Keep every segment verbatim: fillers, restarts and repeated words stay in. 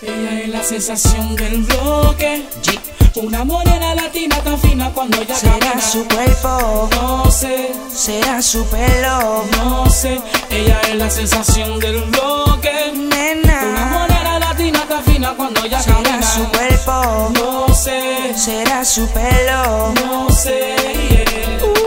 Ella es la sensación del bloque. G. Una morena latina tan fina cuando ella será camina. Su cuerpo, no sé, será su pelo, no sé. Ella es la sensación del bloque. nena. Una morena latina tan fina cuando ella será camina. Su cuerpo, no sé, será su pelo, no sé. Yeah. Uh.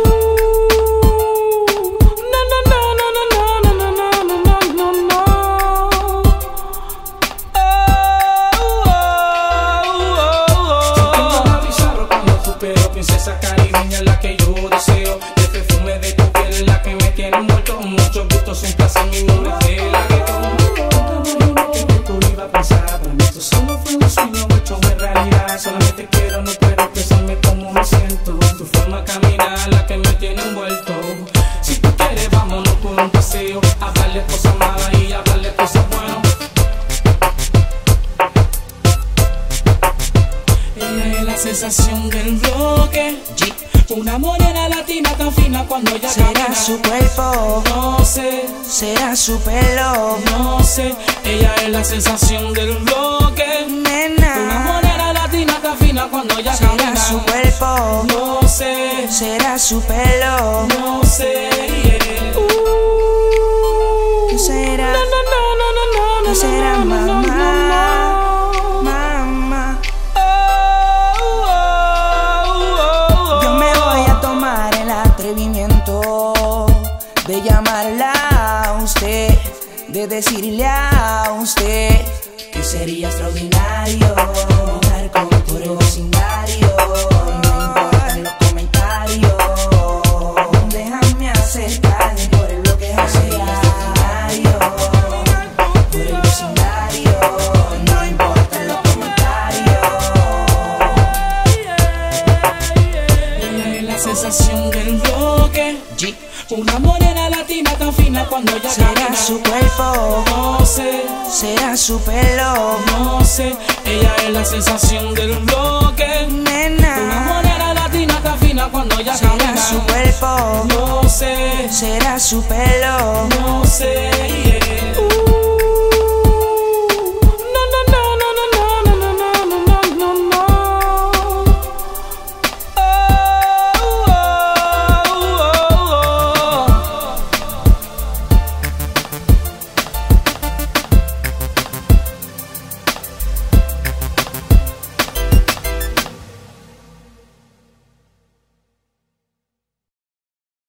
Princesa caribeña, la que yo deseo. El perfume de tu piel es la que me tiene envuelto. Mucho gusto, sin placer, mi nombre es de la que tú iba a pensar. Para mí esto solo fue un sueño hecho de realidad. Solamente quiero, no puedo expresarme como me siento. Tu forma de caminar, la que me tiene envuelto. Si tú quieres, vámonos por un paseo. Hablarle cosas malas y hablarle cosas buenas. Ella es la sensación del bloque. G. Una morena latina tan fina cuando ella será camina. Su cuerpo, no sé, será su pelo, no sé. Ella es la sensación del bloque. nena. Una morena latina tan fina cuando ella será camina. Su cuerpo, no sé, será su pelo, no sé. Yeah. Uh. ¿Qué será? No, no, no, no, no, no, ¿Qué será, no, no, no, mamá? no, no. Mamá, Oh, oh, oh, yo me voy a tomar el atrevimiento de llamarla a usted, de decirle a usted que sería extraordinario andar con por el vecindario. No importan los comentarios, déjame acercarme por el bloque extraordinario. Por el vecindario, no importan los comentarios. Ella es la sensación del bloque. G. Una morena latina tan fina cuando ella será camina. Su cuerpo, no sé, será su pelo, no sé. Ella es la sensación del bloque. Una nena. morena latina tan fina cuando ella será camina. Su cuerpo, no sé, será su pelo, no sé. Yeah.